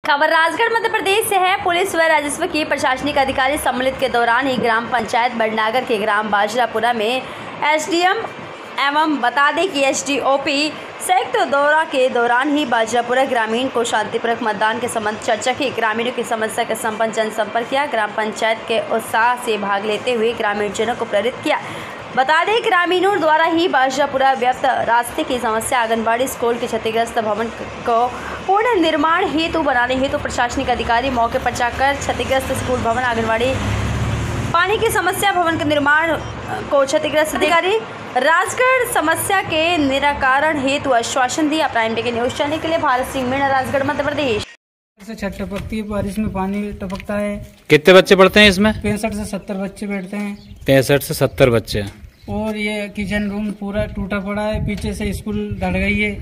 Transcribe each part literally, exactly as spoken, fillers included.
खबर राजगढ़ मध्य प्रदेश से है। पुलिस व राजस्व के प्रशासनिक अधिकारी सम्मिलित के दौरान ही ग्राम पंचायत बड़नागर के ग्राम बाजरापुरा में एसडीएम एवं बता दें कि एसडीओपी संयुक्त दौरा के दौरान ही बाजरापुरा ग्रामीण को शांतिपूर्वक मतदान के संबंध चर्चा की। ग्रामीणों की समस्या के संपन्न जनसंपर्क किया। ग्राम पंचायत के उत्साह से भाग लेते हुए ग्रामीणजनों को प्रेरित किया। बता दें ग्रामीणों द्वारा ही बाजरापुरा व्यस्त रास्ते की समस्या, आंगनबाड़ी स्कूल के क्षतिग्रस्त भवन को पूर्ण निर्माण हेतु बनाने हेतु प्रशासनिक अधिकारी मौके पर जाकर क्षतिग्रस्त स्कूल भवन, आंगनबाड़ी, पानी की समस्या, भवन के निर्माण को क्षतिग्रस्त अधिकारी राजगढ़ समस्या के निराकरण हेतु आश्वासन दिया। प्राइम डे न्यूज चैनल के लिए भारत सिंह मीणा, राजगढ़ मध्य प्रदेश। से छत टपकती है, बारिश में पानी टपकता है। कितने बच्चे पढ़ते हैं इसमें? पैंसठ से सत्तर बच्चे बैठते हैं। पैंसठ से सत्तर बच्चे। और ये किचन रूम पूरा टूटा पड़ा है, पीछे से स्कूल ढल गई है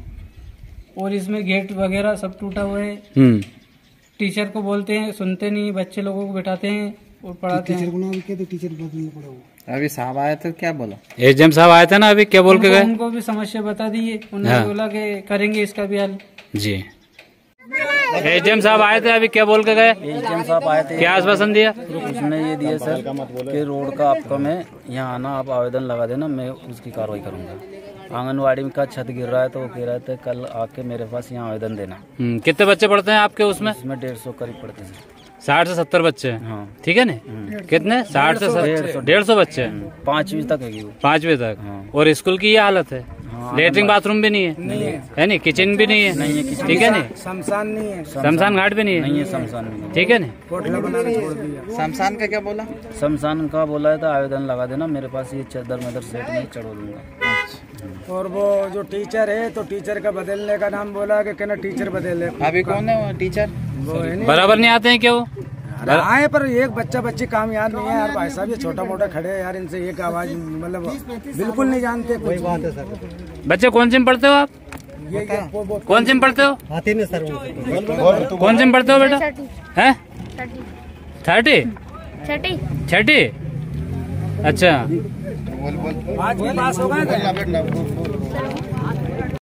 और इसमें गेट वगैरह सब टूटा हुआ है। टीचर को बोलते हैं, सुनते नहीं, बच्चे लोगों को बैठाते हैं और पढ़ाते हैं। तो टीचर बदलना पड़ा। अभी साहब आए थे, क्या बोला? एसडीएम साहब आए थे ना, अभी क्या बोल के गए? उनको भी समस्या बता दी है, उन्होंने हाँ। बोला कि करेंगे इसका भी हल। जी, एसडीएम साहब आए थे, अभी क्या बोल के गए? एसडीएम साहब आए थे, क्या आश्वासन दिया? उसने ये दिया सर कि रोड का आपका मैं यहाँ आना, आप आवेदन लगा देना, मैं उसकी कार्रवाई करूंगा। आंगनवाड़ी का छत गिर रहा है तो वो कह रहे थे कल आके मेरे पास यहाँ आवेदन देना। कितने बच्चे पढ़ते हैं आपके उसमें? उसमें डेढ़ सौ करीब पढ़ते हैं। साठ से सत्तर बच्चे। हाँ, ठीक है ना? कितने? साठ से डेढ़ सौ बच्चे। पांचवी तक है, पांचवी तक। हाँ। और स्कूल की ये हालत है, लेटरिन बाथरूम भी नहीं है, नहीं है, है नहीं, किचन भी नहीं है, नहीं है, ठीक है नहीं, शमशान नहीं है, शमशान घाट भी नहीं है, नहीं है शमशान में, ठीक है नहीं। कोठला बना के छोड़ दिया। शमशान का क्या बोला? शमशान का बोला है तो आवेदन लगा देना, मेरे पास ये चादर मदर सेट में चढ़ा दूंगा। और वो जो टीचर है तो टीचर का बदलने का नाम बोला कि कहना टीचर बदले। अभी कौन है वो टीचर? वो है नहीं, बराबर नहीं आते हैं क्या वो? आए पर एक बच्चा बच्ची काम याद नहीं है यार। भाई साहब ये छोटा मोटा खड़े हैं यार, इनसे एक आवाज मतलब बिल्कुल नहीं जानते। कोई बात है सर। बच्चे कौन सी में पढ़ते हो आप? ये कौन सी में पढ़ते हो? आते नहीं सर। कौन सी में पढ़ते हो बेटा? हैं? थर्टी? छठी। छठी? अच्छा। आज पास हो गए।